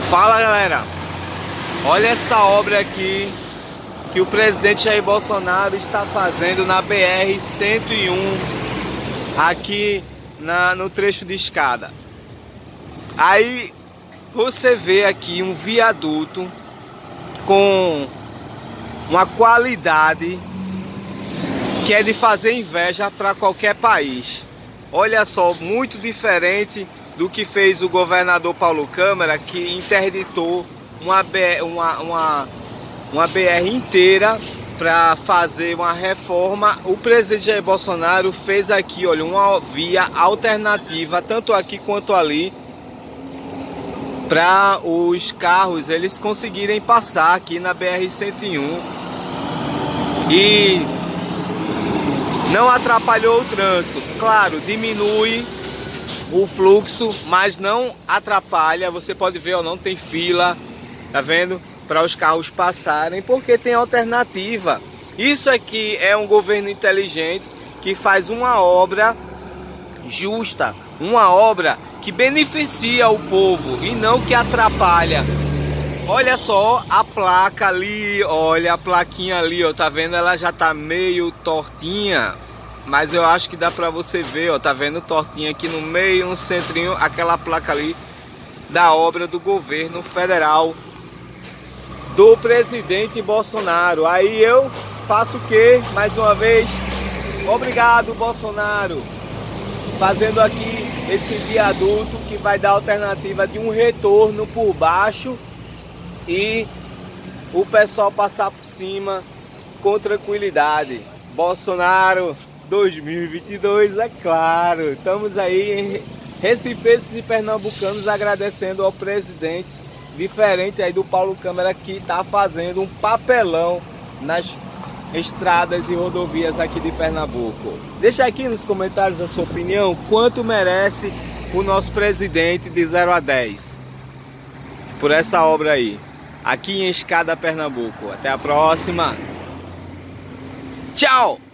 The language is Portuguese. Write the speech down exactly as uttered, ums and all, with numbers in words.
Fala, galera, olha essa obra aqui que o presidente Jair Bolsonaro está fazendo na B R cento e um, aqui na, no trecho de escada. Aí você vê aqui um viaduto com uma qualidade que é de fazer inveja para qualquer país. Olha só, muito diferente do que fez o governador Paulo Câmara, que interditou uma, uma, uma, uma B R inteira para fazer uma reforma. O presidente Jair Bolsonaro fez aqui, olha, uma via alternativa, tanto aqui quanto ali, para os carros eles conseguirem passar aqui na B R cento e um. E não atrapalhou o trânsito. Claro, diminui o fluxo, mas não atrapalha. Você pode ver, ó, não tem fila, tá vendo? Para os carros passarem, porque tem alternativa. Isso aqui é um governo inteligente que faz uma obra justa, uma obra que beneficia o povo e não que atrapalha. Olha só a placa ali, olha a plaquinha ali, ó, tá vendo? Ela já tá meio tortinha, mas eu acho que dá pra você ver, ó, tá vendo tortinha aqui no meio, um centrinho, aquela placa ali da obra do governo federal do presidente Bolsonaro. Aí eu faço o quê? Mais uma vez, obrigado, Bolsonaro, fazendo aqui esse viaduto que vai dar alternativa de um retorno por baixo e o pessoal passar por cima com tranquilidade. Bolsonaro dois mil e vinte e dois, é claro. Estamos aí em recifenses e pernambucanos agradecendo ao presidente, diferente aí do Paulo Câmara, que está fazendo um papelão nas estradas e rodovias aqui de Pernambuco. Deixa aqui nos comentários a sua opinião, quanto merece o nosso presidente de zero a dez por essa obra aí, aqui em Escada, Pernambuco. Até a próxima. Tchau!